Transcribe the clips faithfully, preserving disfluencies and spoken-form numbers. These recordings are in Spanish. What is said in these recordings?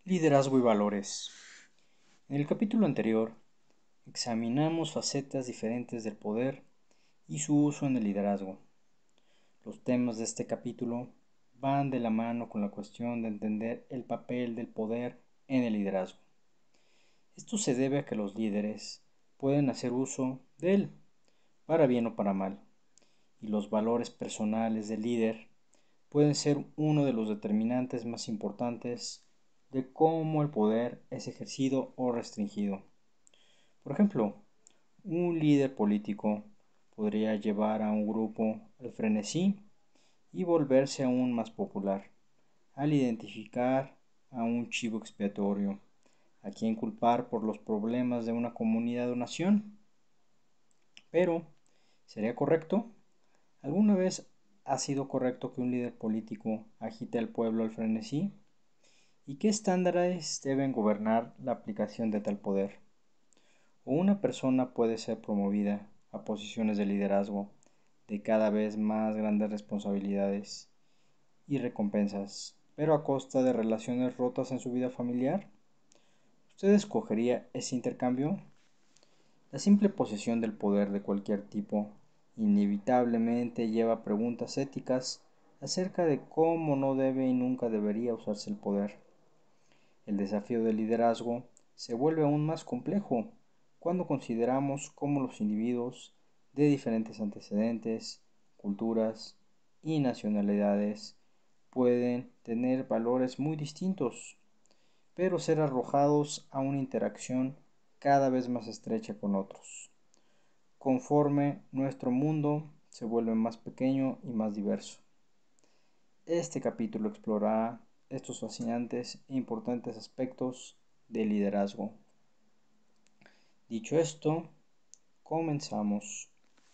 Liderazgo y valores. En el capítulo anterior examinamos facetas diferentes del poder y su uso en el liderazgo. Los temas de este capítulo van de la mano con la cuestión de entender el papel del poder en el liderazgo. Esto se debe a que los líderes pueden hacer uso de él, para bien o para mal, y los valores personales del líder pueden ser uno de los determinantes más importantes de cómo el poder es ejercido o restringido. Por ejemplo, un líder político podría llevar a un grupo al frenesí y volverse aún más popular, al identificar a un chivo expiatorio, a quien culpar por los problemas de una comunidad o nación. Pero, ¿sería correcto? ¿Alguna vez ha sido correcto que un líder político agite al pueblo al frenesí? ¿Y qué estándares deben gobernar la aplicación de tal poder? ¿O una persona puede ser promovida a posiciones de liderazgo de cada vez más grandes responsabilidades y recompensas, pero a costa de relaciones rotas en su vida familiar? ¿Usted escogería ese intercambio? La simple posesión del poder de cualquier tipo inevitablemente lleva preguntas éticas acerca de cómo no debe y nunca debería usarse el poder. El desafío del liderazgo se vuelve aún más complejo cuando consideramos cómo los individuos de diferentes antecedentes, culturas y nacionalidades pueden tener valores muy distintos, pero ser arrojados a una interacción cada vez más estrecha con otros, conforme nuestro mundo se vuelve más pequeño y más diverso. Este capítulo explorará estos fascinantes e importantes aspectos del liderazgo. Dicho esto, comenzamos.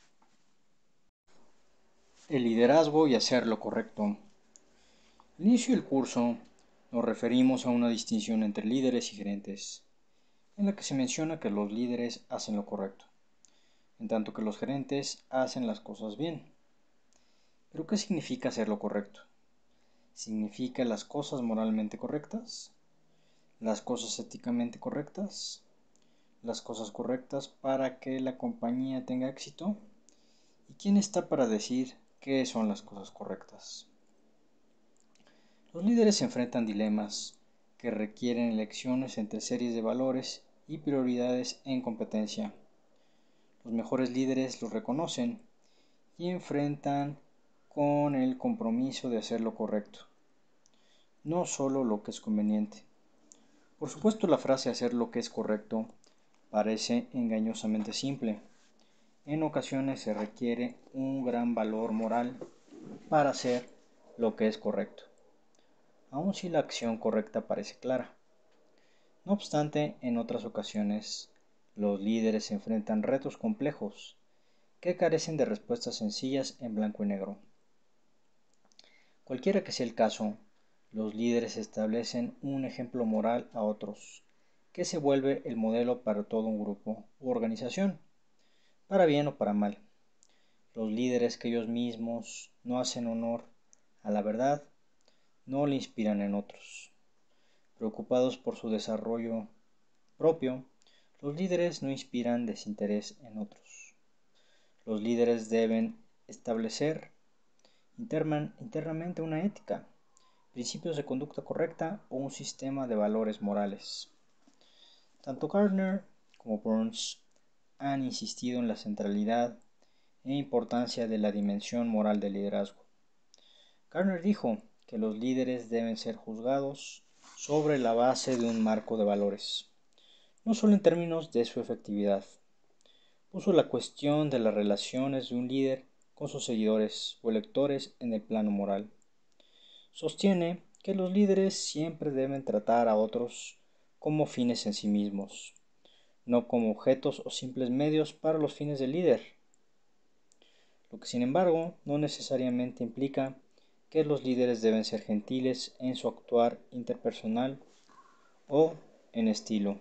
El liderazgo y hacer lo correcto. Al inicio del curso nos referimos a una distinción entre líderes y gerentes, en la que se menciona que los líderes hacen lo correcto, en tanto que los gerentes hacen las cosas bien. ¿Pero qué significa hacer lo correcto? ¿Significa las cosas moralmente correctas? ¿Las cosas éticamente correctas? ¿Las cosas correctas para que la compañía tenga éxito? ¿Y quién está para decir qué son las cosas correctas? Los líderes se enfrentan dilemas que requieren elecciones entre series de valores y prioridades en competencia. Los mejores líderes los reconocen y enfrentan con el compromiso de hacer lo correcto, no solo lo que es conveniente. Por supuesto, la frase hacer lo que es correcto parece engañosamente simple. En ocasiones se requiere un gran valor moral para hacer lo que es correcto, aun si la acción correcta parece clara. No obstante, en otras ocasiones, los líderes se enfrentan retos complejos que carecen de respuestas sencillas en blanco y negro. Cualquiera que sea el caso, los líderes establecen un ejemplo moral a otros, que se vuelve el modelo para todo un grupo u organización, para bien o para mal. Los líderes que ellos mismos no hacen honor a la verdad, no le inspiran en otros. Preocupados por su desarrollo propio, los líderes no inspiran desinterés en otros. Los líderes deben establecer internamente una ética, principios de conducta correcta o un sistema de valores morales. Tanto Gardner como Burns han insistido en la centralidad e importancia de la dimensión moral del liderazgo. Gardner dijo que los líderes deben ser juzgados sobre la base de un marco de valores, no solo en términos de su efectividad. Puso la cuestión de las relaciones de un líder con sus seguidores o electores en el plano moral. Sostiene que los líderes siempre deben tratar a otros como fines en sí mismos, no como objetos o simples medios para los fines del líder, lo que sin embargo no necesariamente implica que los líderes deben ser gentiles en su actuar interpersonal o en estilo.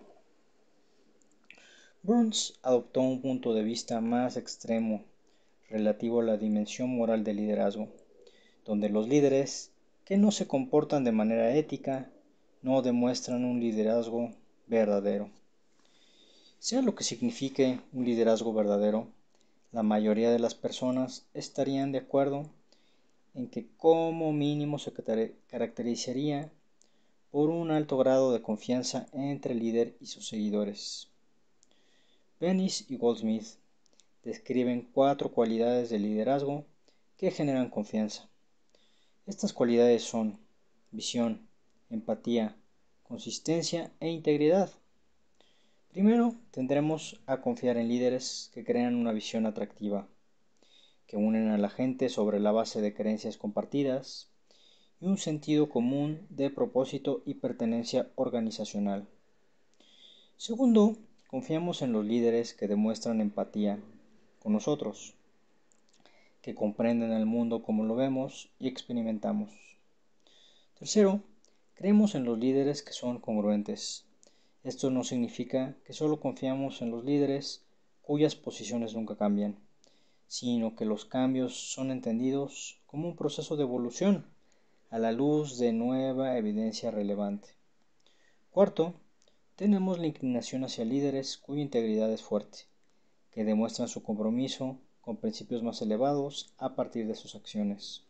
Burns adoptó un punto de vista más extremo relativo a la dimensión moral del liderazgo, donde los líderes que no se comportan de manera ética no demuestran un liderazgo verdadero. Sea lo que signifique un liderazgo verdadero, la mayoría de las personas estarían de acuerdo en que como mínimo se caracterizaría por un alto grado de confianza entre el líder y sus seguidores. Bennis y Goldsmith describen cuatro cualidades de liderazgo que generan confianza. Estas cualidades son visión, empatía, consistencia e integridad. Primero, tendremos a confiar en líderes que crean una visión atractiva, que unen a la gente sobre la base de creencias compartidas y un sentido común de propósito y pertenencia organizacional. Segundo, confiamos en los líderes que demuestran empatía con nosotros, que comprenden el mundo como lo vemos y experimentamos. Tercero, creemos en los líderes que son congruentes. Esto no significa que solo confiamos en los líderes cuyas posiciones nunca cambian, sino que los cambios son entendidos como un proceso de evolución a la luz de nueva evidencia relevante. Cuarto, tenemos la inclinación hacia líderes cuya integridad es fuerte, que demuestran su compromiso con principios más elevados a partir de sus acciones.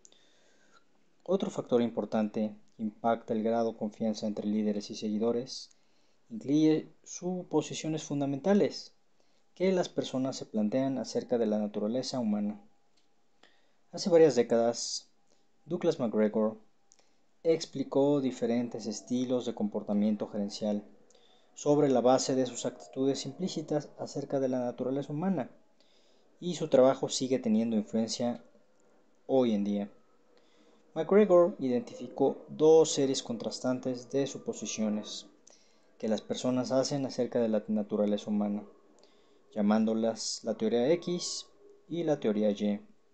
Otro factor importante que impacta el grado de confianza entre líderes y seguidores incluye suposiciones fundamentales que las personas se plantean acerca de la naturaleza humana. Hace varias décadas, Douglas MacGregor explicó diferentes estilos de comportamiento gerencial sobre la base de sus actitudes implícitas acerca de la naturaleza humana, y su trabajo sigue teniendo influencia hoy en día. MacGregor identificó dos series contrastantes de suposiciones que las personas hacen acerca de la naturaleza humana, llamándolas la teoría X y la teoría Y.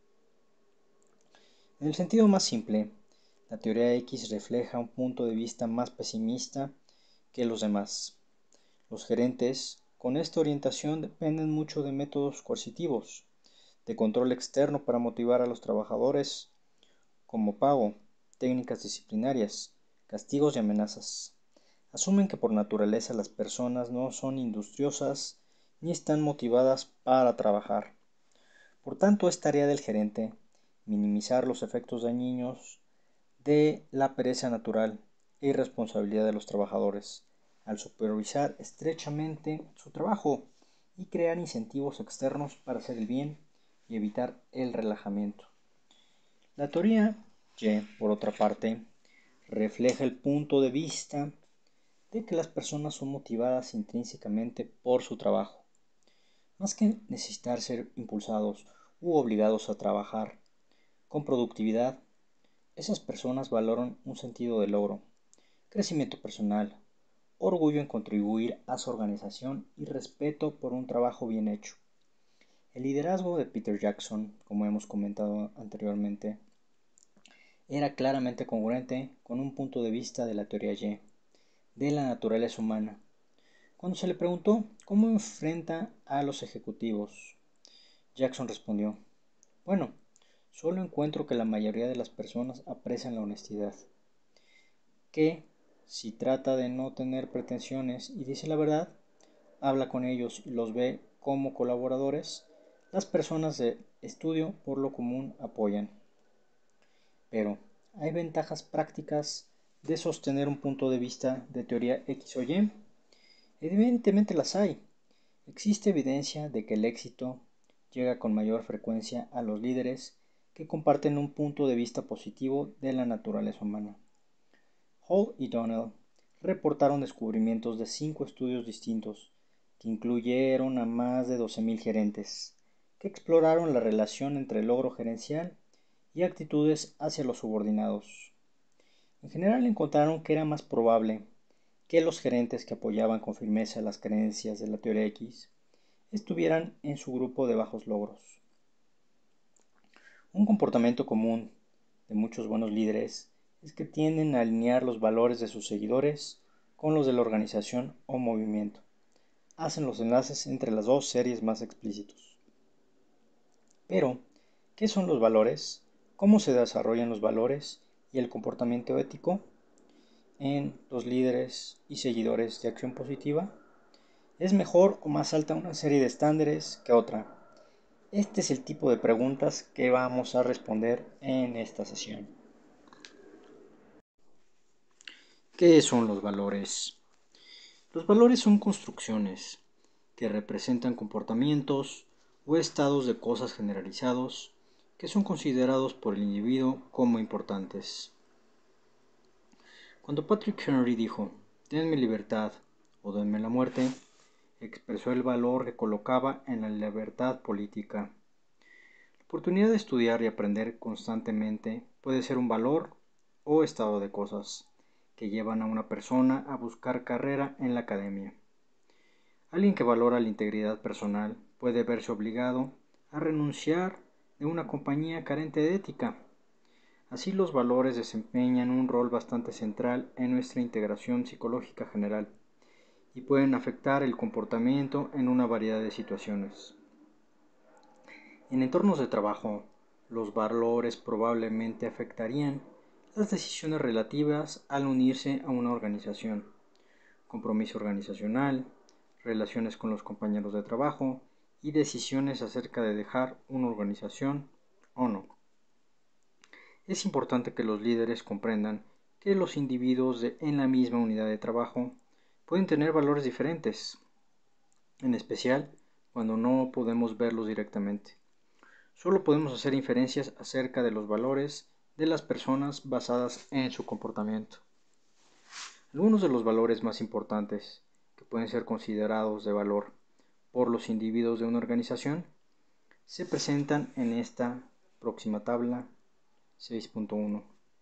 En el sentido más simple, la teoría X refleja un punto de vista más pesimista que los demás. Los gerentes con esta orientación dependen mucho de métodos coercitivos, de control externo para motivar a los trabajadores, como pago, técnicas disciplinarias, castigos y amenazas. Asumen que por naturaleza las personas no son industriosas ni están motivadas para trabajar. Por tanto, es tarea del gerente minimizar los efectos dañinos de la pereza natural e irresponsabilidad de los trabajadores, al supervisar estrechamente su trabajo y crear incentivos externos para hacer el bien y evitar el relajamiento. La teoría Y, por otra parte, refleja el punto de vista de que las personas son motivadas intrínsecamente por su trabajo, más que necesitar ser impulsados u obligados a trabajar con productividad. Esas personas valoran un sentido de logro, crecimiento personal, orgullo en contribuir a su organización y respeto por un trabajo bien hecho. El liderazgo de Peter Jackson, como hemos comentado anteriormente, era claramente congruente con un punto de vista de la teoría Y, de la naturaleza humana. Cuando se le preguntó cómo enfrenta a los ejecutivos, Jackson respondió: bueno, solo encuentro que la mayoría de las personas aprecian la honestidad, que si trata de no tener pretensiones y dice la verdad, habla con ellos y los ve como colaboradores, las personas de estudio por lo común apoyan. Pero, ¿hay ventajas prácticas de sostener un punto de vista de teoría X o Y? Evidentemente las hay. Existe evidencia de que el éxito llega con mayor frecuencia a los líderes que comparten un punto de vista positivo de la naturaleza humana. Hall y Donnell reportaron descubrimientos de cinco estudios distintos que incluyeron a más de doce mil gerentes, que exploraron la relación entre el logro gerencial y actitudes hacia los subordinados. En general encontraron que era más probable que los gerentes que apoyaban con firmeza las creencias de la teoría X estuvieran en su grupo de bajos logros. Un comportamiento común de muchos buenos líderes es que tienden a alinear los valores de sus seguidores con los de la organización o movimiento. Hacen los enlaces entre las dos series más explícitos. Pero, ¿qué son los valores? ¿Cómo se desarrollan los valores y el comportamiento ético? en los líderes y seguidores de acción positiva? ¿Es mejor o más alta una serie de estándares que otra? Este es el tipo de preguntas que vamos a responder en esta sesión. ¿Qué son los valores? Los valores son construcciones que representan comportamientos o estados de cosas generalizados que son considerados por el individuo como importantes. Cuando Patrick Henry dijo, "denme libertad o denme la muerte", expresó el valor que colocaba en la libertad política. La oportunidad de estudiar y aprender constantemente puede ser un valor o estado de cosas que llevan a una persona a buscar carrera en la academia. Alguien que valora la integridad personal puede verse obligado a renunciar de una compañía carente de ética. Así, los valores desempeñan un rol bastante central en nuestra integración psicológica general y pueden afectar el comportamiento en una variedad de situaciones. En entornos de trabajo, los valores probablemente afectarían las decisiones relativas al unirse a una organización, compromiso organizacional, relaciones con los compañeros de trabajo y decisiones acerca de dejar una organización o no. Es importante que los líderes comprendan que los individuos de, en la misma unidad de trabajo pueden tener valores diferentes, en especial cuando no podemos verlos directamente. Solo podemos hacer inferencias acerca de los valores de las personas basadas en su comportamiento. Algunos de los valores más importantes que pueden ser considerados de valor por los individuos de una organización se presentan en esta próxima tabla seis punto uno.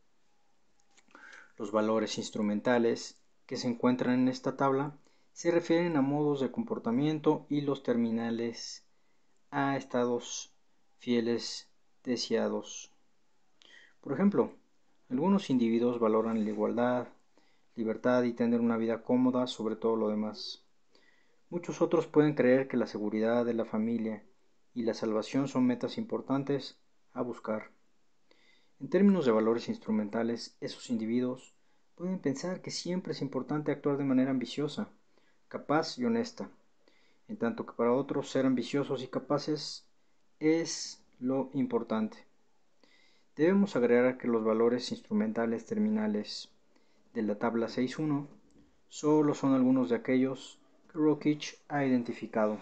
Los valores instrumentales que se encuentran en esta tabla se refieren a modos de comportamiento y los terminales a estados fieles deseados. Por ejemplo, algunos individuos valoran la igualdad, libertad y tener una vida cómoda sobre todo lo demás. Muchos otros pueden creer que la seguridad de la familia y la salvación son metas importantes a buscar. En términos de valores instrumentales, esos individuos pueden pensar que siempre es importante actuar de manera ambiciosa, capaz y honesta, en tanto que para otros ser ambiciosos y capaces es lo importante. Debemos agregar que los valores instrumentales terminales de la tabla seis punto uno solo son algunos de aquellos que Rockich ha identificado.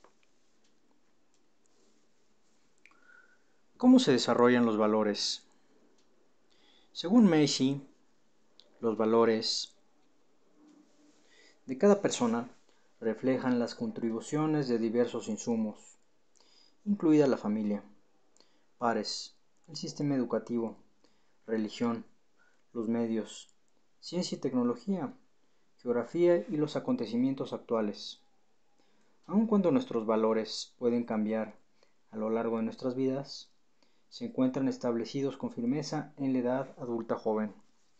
¿Cómo se desarrollan los valores? Según Macy, los valores de cada persona reflejan las contribuciones de diversos insumos, incluida la familia, pares, el sistema educativo, religión, los medios, ciencia y tecnología, geografía y los acontecimientos actuales. Aun cuando nuestros valores pueden cambiar a lo largo de nuestras vidas, se encuentran establecidos con firmeza en la edad adulta joven.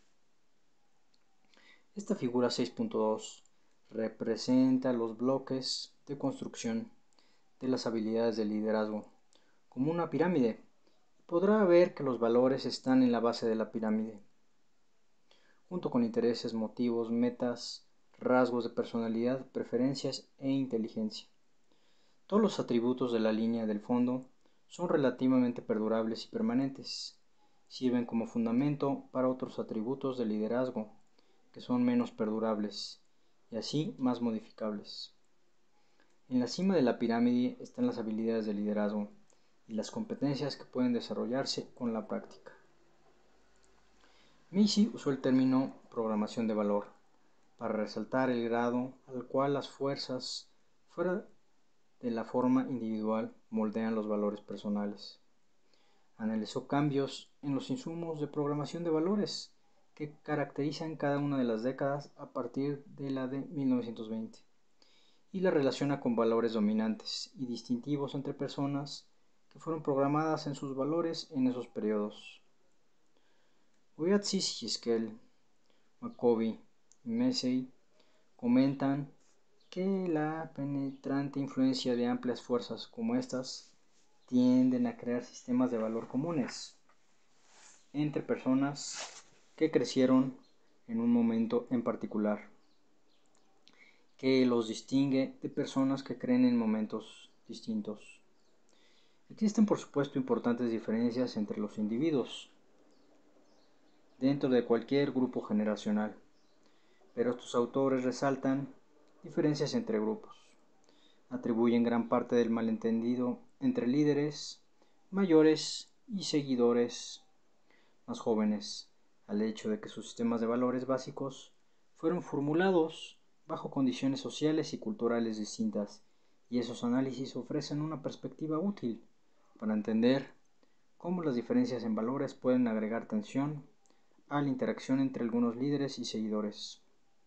Esta figura seis punto dos representa los bloques de construcción de las habilidades de liderazgo como una pirámide. Podrá ver que los valores están en la base de la pirámide, junto con intereses, motivos, metas, rasgos de personalidad, preferencias e inteligencia. Todos los atributos de la línea del fondo son relativamente perdurables y permanentes. Sirven como fundamento para otros atributos de liderazgo que son menos perdurables y así más modificables. En la cima de la pirámide están las habilidades de liderazgo y las competencias que pueden desarrollarse con la práctica. Macy usó el término programación de valor para resaltar el grado al cual las fuerzas fuera de la forma individual moldean los valores personales. Analizó cambios en los insumos de programación de valores que caracterizan cada una de las décadas a partir de la de mil novecientos veinte y la relaciona con valores dominantes y distintivos entre personas que fueron programadas en sus valores en esos periodos. Oyatzis y Skell, McCovey y Massey comentan que la penetrante influencia de amplias fuerzas como estas tienden a crear sistemas de valor comunes entre personas que crecieron en un momento momento en particular, que los distingue de personas que creen en momentos distintos. Existen, por supuesto, importantes diferencias entre los individuos dentro de cualquier grupo generacional, pero estos autores resaltan diferencias entre grupos. Atribuyen gran parte del malentendido entre líderes mayores y seguidores más jóvenes al hecho de que sus sistemas de valores básicos fueron formulados bajo condiciones sociales y culturales distintas, y esos análisis ofrecen una perspectiva útil para entender cómo las diferencias en valores pueden agregar tensión a la interacción entre algunos líderes y seguidores.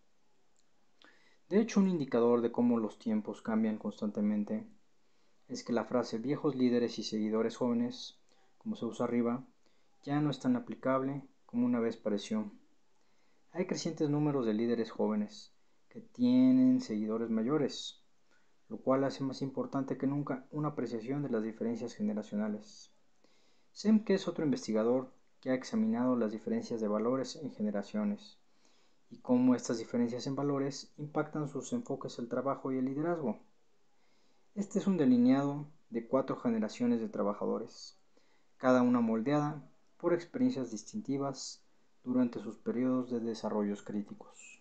De hecho, un indicador de cómo los tiempos cambian constantemente es que la frase viejos líderes y seguidores jóvenes, como se usa arriba, ya no es tan aplicable como una vez pareció. Hay crecientes números de líderes jóvenes que tienen seguidores mayores, lo cual hace más importante que nunca una apreciación de las diferencias generacionales. Semke es otro investigador que ha examinado las diferencias de valores en generaciones y cómo estas diferencias en valores impactan sus enfoques al trabajo y el liderazgo. Este es un delineado de cuatro generaciones de trabajadores, cada una moldeada por experiencias distintivas durante sus periodos de desarrollos críticos.